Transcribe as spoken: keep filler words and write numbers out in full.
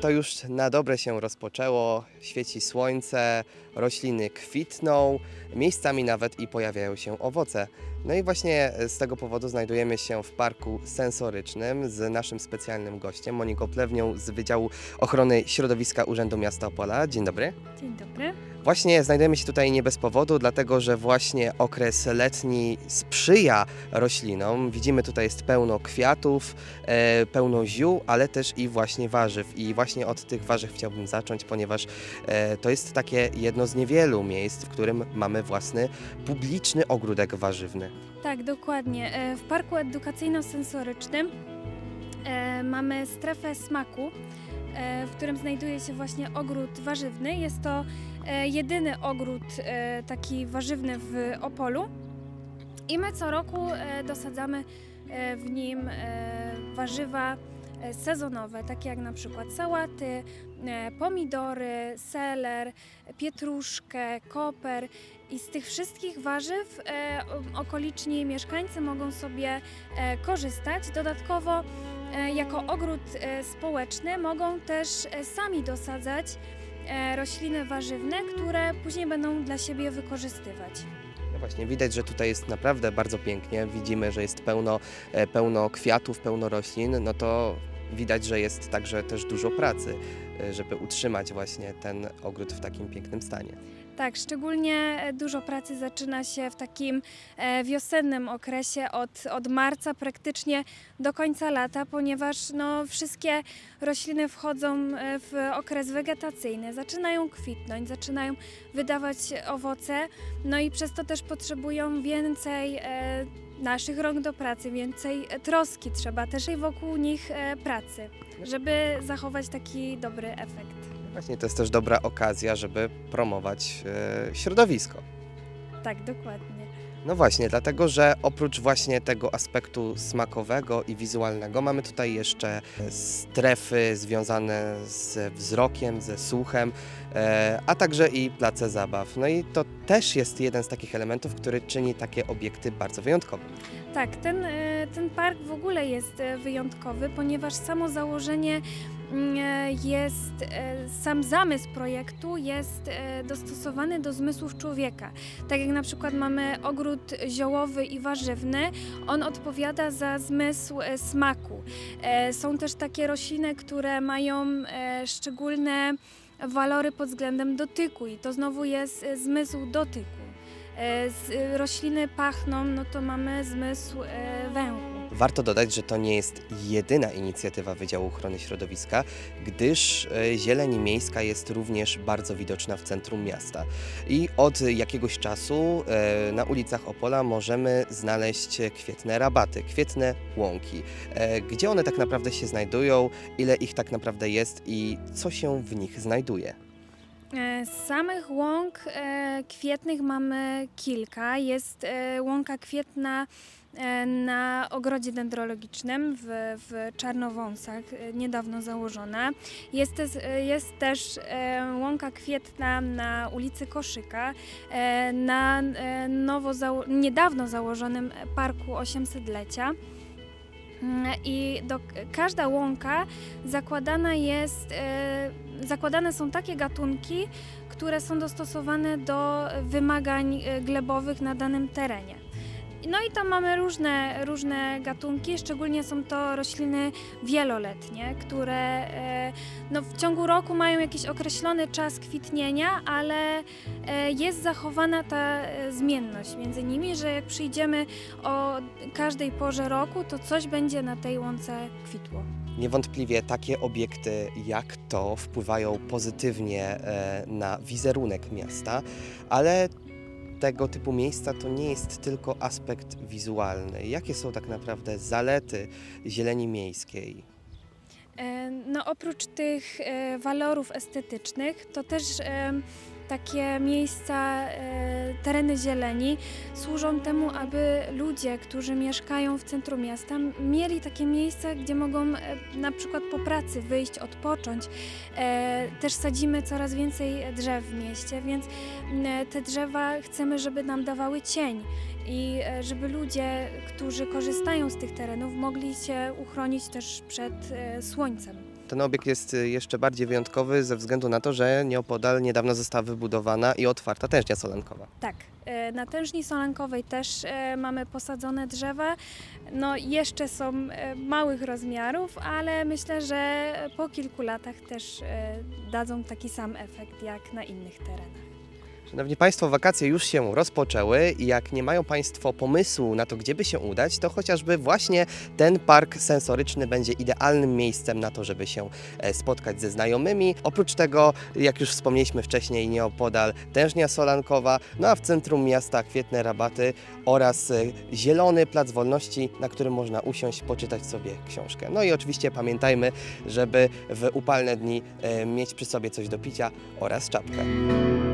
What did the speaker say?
Lato już na dobre się rozpoczęło, świeci słońce, rośliny kwitną, miejscami nawet i pojawiają się owoce. No i właśnie z tego powodu znajdujemy się w parku sensorycznym z naszym specjalnym gościem, Moniką Plewnią z Wydziału Ochrony Środowiska Urzędu Miasta Opola. Dzień dobry. Dzień dobry. Właśnie znajdujemy się tutaj nie bez powodu, dlatego że właśnie okres letni sprzyja roślinom. Widzimy, tutaj jest pełno kwiatów, e, pełno ziół, ale też i właśnie warzyw. I właśnie od tych warzyw chciałbym zacząć, ponieważ e, to jest takie jedno z niewielu miejsc, w którym mamy własny publiczny ogródek warzywny. Tak, dokładnie. W parku edukacyjno-sensorycznym e, mamy strefę smaku, e, w którym znajduje się właśnie ogród warzywny. Jest to e, jedyny ogród e, taki warzywny w Opolu i my co roku e, dosadzamy e, w nim e, warzywa e, sezonowe, takie jak na przykład sałaty, e, pomidory, seler, pietruszkę, koper. I z tych wszystkich warzyw e, okoliczni mieszkańcy mogą sobie e, korzystać. Dodatkowo e, jako ogród e, społeczny mogą też e, sami dosadzać e, rośliny warzywne, które później będą dla siebie wykorzystywać. No właśnie, widać, że tutaj jest naprawdę bardzo pięknie. Widzimy, że jest pełno, e, pełno kwiatów, pełno roślin. No to widać, że jest także też dużo pracy, e, żeby utrzymać właśnie ten ogród w takim pięknym stanie. Tak, szczególnie dużo pracy zaczyna się w takim wiosennym okresie od, od marca praktycznie do końca lata, ponieważ no, wszystkie rośliny wchodzą w okres wegetacyjny, zaczynają kwitnąć, zaczynają wydawać owoce, no i przez to też potrzebują więcej e, naszych rąk do pracy, więcej troski trzeba też i wokół nich e, pracy, żeby zachować taki dobry efekt. Właśnie to jest też dobra okazja, żeby promować e, środowisko. Tak, dokładnie. No właśnie, dlatego że oprócz właśnie tego aspektu smakowego i wizualnego mamy tutaj jeszcze strefy związane z wzrokiem, ze słuchem, e, a także i place zabaw. No i to też jest jeden z takich elementów, który czyni takie obiekty bardzo wyjątkowe. Tak, ten, ten park w ogóle jest wyjątkowy, ponieważ samo założenie jest, sam zamysł projektu jest dostosowany do zmysłów człowieka. Tak jak na przykład mamy ogród ziołowy i warzywny, on odpowiada za zmysł smaku. Są też takie rośliny, które mają szczególne walory pod względem dotyku i to znowu jest zmysł dotyku. Z rośliny pachną, no to mamy zmysł węchu. Warto dodać, że to nie jest jedyna inicjatywa Wydziału Ochrony Środowiska, gdyż zieleń miejska jest również bardzo widoczna w centrum miasta. I od jakiegoś czasu na ulicach Opola możemy znaleźć kwietne rabaty, kwietne łąki. Gdzie one tak naprawdę się znajdują, ile ich tak naprawdę jest i co się w nich znajduje? Z samych łąk e, kwietnych mamy kilka. Jest e, łąka kwietna e, na ogrodzie dendrologicznym w, w Czarnowąsach, e, niedawno założona. Jest też, e, jest też e, łąka kwietna na ulicy Koszyka, e, na e, nowo zało niedawno założonym Parku osiemsetlecia. I do, każda łąka zakładana jest, e, zakładane są takie gatunki, które są dostosowane do wymagań glebowych na danym terenie. No i tam mamy różne, różne gatunki, szczególnie są to rośliny wieloletnie, które e, no, w ciągu roku mają jakiś określony czas kwitnienia, ale e, jest zachowana ta e, zmienność między nimi, że jak przyjdziemy o każdej porze roku, to coś będzie na tej łące kwitło. Niewątpliwie takie obiekty jak to wpływają pozytywnie e, na wizerunek miasta, ale tego typu miejsca to nie jest tylko aspekt wizualny. Jakie są tak naprawdę zalety zieleni miejskiej? No oprócz tych e, walorów estetycznych, to też e, takie miejsca, e, tereny zieleni służą temu, aby ludzie, którzy mieszkają w centrum miasta, mieli takie miejsca, gdzie mogą e, na przykład po pracy wyjść, odpocząć. E, też sadzimy coraz więcej drzew w mieście, więc e, te drzewa chcemy, żeby nam dawały cień i e, żeby ludzie, którzy korzystają z tych terenów, mogli się uchronić też przed e, słońcem. Ten obiekt jest jeszcze bardziej wyjątkowy ze względu na to, że nieopodal niedawno została wybudowana i otwarta tężnia solankowa. Tak, e, na tężni solankowej też e, mamy posadzone drzewa. No jeszcze są e, małych rozmiarów, ale myślę, że po kilku latach też e, dadzą taki sam efekt jak na innych terenach. Szanowni Państwo, wakacje już się rozpoczęły i jak nie mają Państwo pomysłu na to, gdzie by się udać, to chociażby właśnie ten park sensoryczny będzie idealnym miejscem na to, żeby się spotkać ze znajomymi. Oprócz tego, jak już wspomnieliśmy wcześniej, nieopodal tężnia solankowa, no a w centrum miasta kwietne rabaty oraz zielony plac wolności, na którym można usiąść, poczytać sobie książkę. No i oczywiście pamiętajmy, żeby w upalne dni mieć przy sobie coś do picia oraz czapkę.